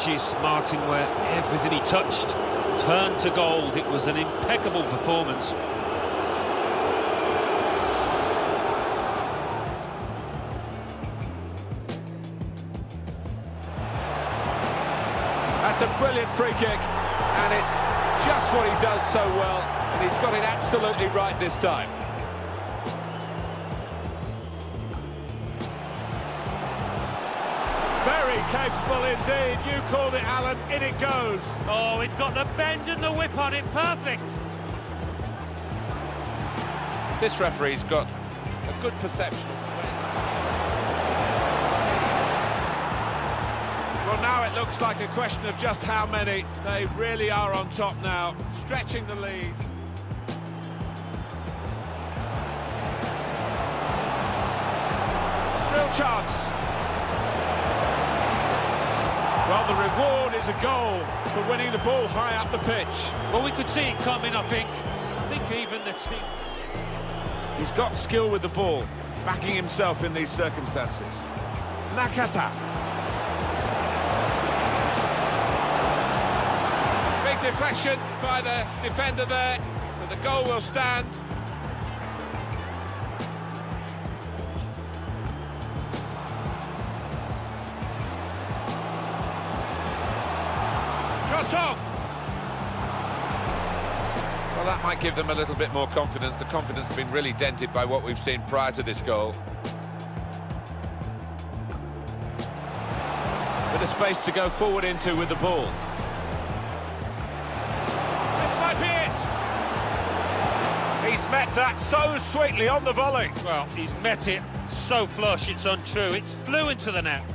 stretches, Martin, where everything he touched turned to gold. It was an impeccable performance. That's a brilliant free kick, and it's just what he does so well, and he's got it absolutely right this time. Very capable indeed. You called it, Alan. In it goes. Oh, it's got the bend and the whip on it. Perfect. This referee's got a good perception of the wind. Well, now it looks like a question of just how many. They really are on top now, stretching the lead. Real chance. Well, the reward is a goal for winning the ball high up the pitch. Well, we could see it coming, I think. I think even the team... He's got skill with the ball, backing himself in these circumstances. Nakata. Big deflection by the defender there, but the goal will stand. Shot. Well, that might give them a little bit more confidence. The confidence has been really dented by what we've seen prior to this goal. Bit of space to go forward into with the ball. This might be it! He's met that so sweetly on the volley. Well, he's met it so flush, it's untrue. It's flew into the net.